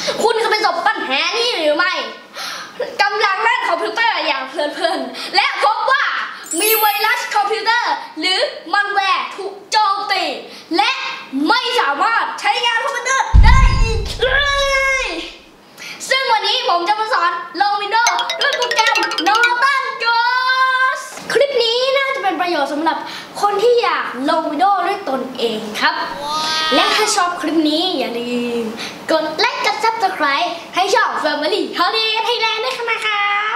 คุณเคยประสบปัญหานี้หรือไม่กำลังเล่นคอมพิวเตอร์อย่างเพลินๆและพบว่ามีไวรัสคอมพิวเตอร์หรือมัลแวร์ถูกโจมตีและไม่สามารถใช้งานคอมพิวเตอร์ได้อีกเลยซึ่งวันนี้ผมจะมาสอนลง Windows ด้วยโปรแกรม Norton Ghost คลิปนี้น่าจะเป็นประโยชน์สำหรับคนที่อยากลง Windows ด้วยตนเองครับ และถ้าชอบคลิปนี้อย่าลืมกดไลค์กด Subscribe ให้ช่อง Family Holiday Thailand ด้วยนะครับ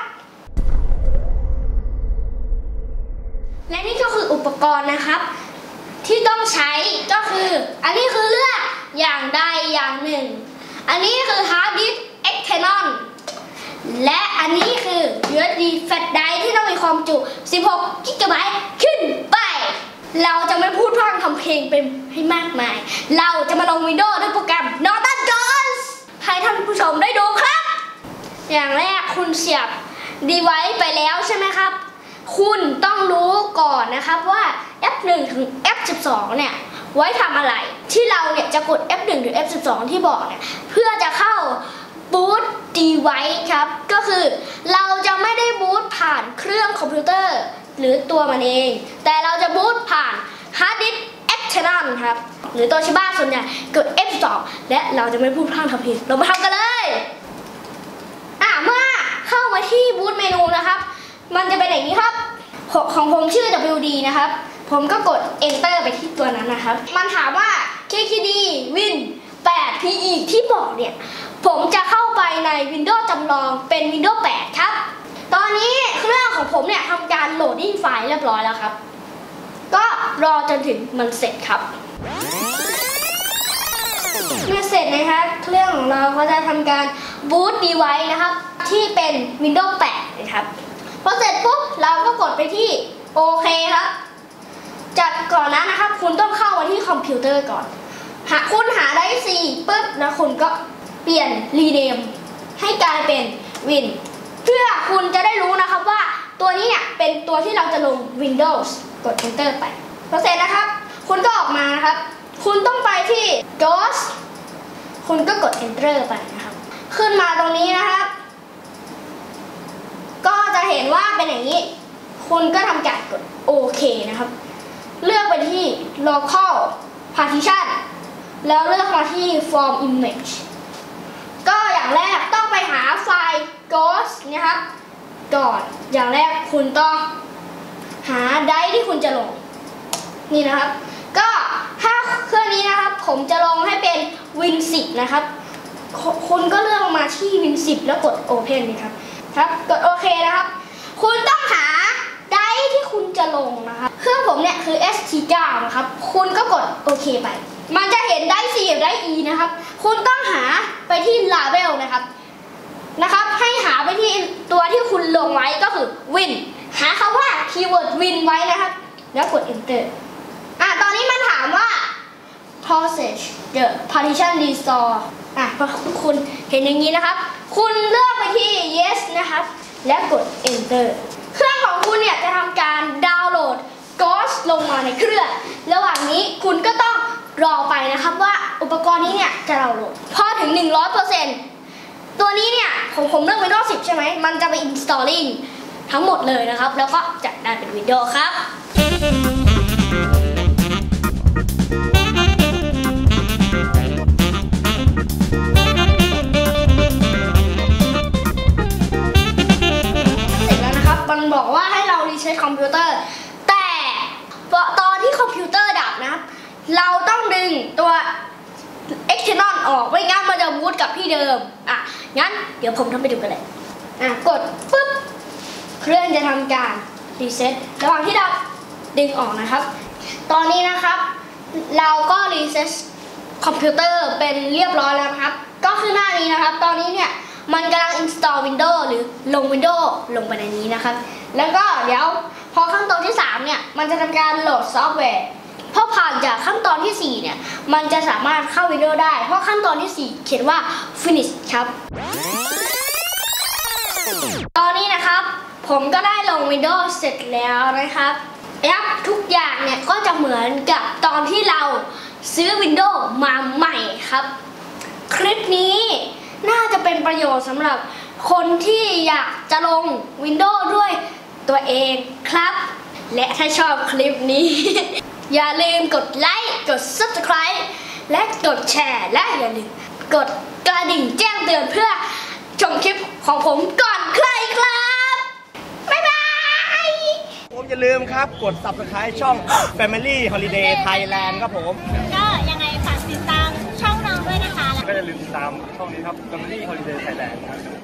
และนี่ก็คืออุปกรณ์นะครับที่ต้องใช้ก็คืออันนี้คือเลือกอย่างใดอย่างหนึ่งอันนี้คือ Hard Disk External และอันนี้คือ USB Flash Drive ที่ต้องมีความจุ 16 GB ขึ้นไปเราจะไม่พูดพร่ำทำเพลงเป็นให้มากมายเราจะมาลง Windows ด้วยโปรแกรม Norton Ghost ให้ท่านผู้ชมได้ดูครับอย่างแรกคุณเสียบ device ไปแล้วใช่ไหมครับคุณต้องรู้ก่อนนะครับว่า F1 ถึง F12 เนี่ยไว้ทำอะไรที่เราเนี่ยจะกด F1 หรือ F12 ที่บอกเนี่ยเพื่อจะเข้า boot device ครับก็คือเราจะไม่ได้บูตผ่านเครื่องคอมพิวเตอร์หรือตัวมันเองแต่เราจะบูตผ่าน hard disk external ครับหรือตัวชิบ้าส่วนใหญ่กด F12 และเราจะไม่พูดพร่ำทำเพลงเรามาทำกันเลยเมื่อเข้ามาที่บูตเมนูนะครับมันจะเป็นอย่างนี้ครับของผมชื่อ WD นะครับผมก็กด Enter ไปที่ตัวนั้นนะครับมันถามว่า KKD Win 8 PE ที่บอกเนี่ยผมจะเข้าไปใน Windows จำลองเป็น Windows 8 ครับตอนนี้เครื่องของผมเนี่ยทำการโหลดดิ้งไฟล์เรียบร้อยแล้วครับก็รอจนถึงมันเสร็จครับเมื่อเสร็จนะครับเครื่องของเราก็จะทำการ boot device นะครับที่เป็น Windows 8 นะครับพอเสร็จปุ๊บเราก็กดไปที่โอเคครับจากก่อนนั้นนะครับคุณต้องเข้ามาที่คอมพิวเตอร์ก่อนคุณหาได้4ปุ๊บแล้วคุณก็เปลี่ยนรีเนมให้กลายเป็น Win เพื่อคุณจะได้รู้นะครับว่าตัวนี้เนี่ยเป็นตัวที่เราจะลง Windows กด Enter ไปพอเสร็จนะครับคุณก็ออกมานะครับคุณต้องไปที่ Ghost คุณก็กด Enter ไปนะครับขึ้นมาตรงนี้นะครับก็จะเห็นว่าเป็นอย่างนี้คุณก็ทำการกดโอเคนะครับเลือกไปที่ local partition แล้วเลือกมาที่ form image ก็อย่างแรกต้องไปหาไฟล์ ghost นะครับก่อนอย่างแรกคุณต้องหาไดร์ที่คุณจะลงนี่นะครับก็ถ้าเครื่องนี้นะครับผมจะลงให้เป็น Win 10 นะครับคุณก็เลือกมาที่ Win 10 แล้วกด Open นะครับกดโอเคนะครับคุณต้องหาไดร์ที่คุณจะลงนะครับเครื่องผมเนี่ยคือ ST9 นะครับคุณก็กดโอเคไปมันจะเห็นไดร์ C กับไดร์ E นะครับคุณต้องหาไปที่ Label นะครับให้หาไปที่ตัวที่คุณลงไว้ก็คือ Win หาคำว่าคีย์เวิร์ด Win ไว้นะครับแล้วกด Enter ตอนนี้มันถามว่า Process the partition restore พอคุณเห็นอย่างนี้นะครับคุณเลือกไปที่ Yes นะครับและกด Enter เครื่องของคุณเนี่ยจะทำการดาวน์โหลด Ghost ลงมาในเครื่องระหว่างนี้คุณก็ต้องรอไปนะครับว่าอุปกรณ์นี้เนี่ยจะดาวน์โหลดพอถึง 100% ตัวนี้เนี่ยผมเลือก Windows 10 ใช่ไหมมันจะไป installing ทั้งหมดเลยนะครับแล้วก็จะได้เป็น Windows ครับมันบอกว่าให้เรารีเซ็ตคอมพิวเตอร์แต่ตอนที่คอมพิวเตอร์ดับนะครับเราต้องดึงตัว external ออกไม่งั้นมันจะบูตกลับที่เดิมงั้นเดี๋ยวผมทำไปดูกันเลยกดปุ๊บเครื่องจะทำการรีเซ็ตระหว่างที่เราดึงออกนะครับตอนนี้นะครับเราก็รีเซ็ตคอมพิวเตอร์เป็นเรียบร้อยแล้วครับก็คือหน้านี้นะครับตอนนี้เนี่ยมันกำลัง install Windows หรือลง Windows ลงไปในนี้นะครับแล้วก็เดี๋ยวพอขั้นตอนที่3เนี่ยมันจะทำการโหลดซอฟต์แวร์พอผ่านจากขั้นตอนที่4เนี่ยมันจะสามารถเข้า Windows ได้เพราะขั้นตอนที่4เขียนว่า finish ครับตอนนี้นะครับผมก็ได้ลง Windows เสร็จแล้วนะครับทุกอย่างเนี่ยก็จะเหมือนกับตอนที่เราซื้อ Windows มาใหม่ครับคลิปนี้ประโยชน์สำหรับคนที่อยากจะลง Windows ด้วยตัวเองครับและถ้าชอบคลิปนี้ อย่าลืมกดไลค์กด Subscribe และกดแชร์และอย่าลืมกดกระดิ่งแจ้งเตือนเพื่อชมคลิปของผมก่อนใครครับบ๊ายบายผมอย่าลืมครับกด Subscribe ช่อง Family Holiday Thailand ครับผมก็ยังไงฝากติดตามช่องเราด้วยนะคะก็อย่าลืมติดตามช่องนี้ครับ Family Holiday Thailand ครับ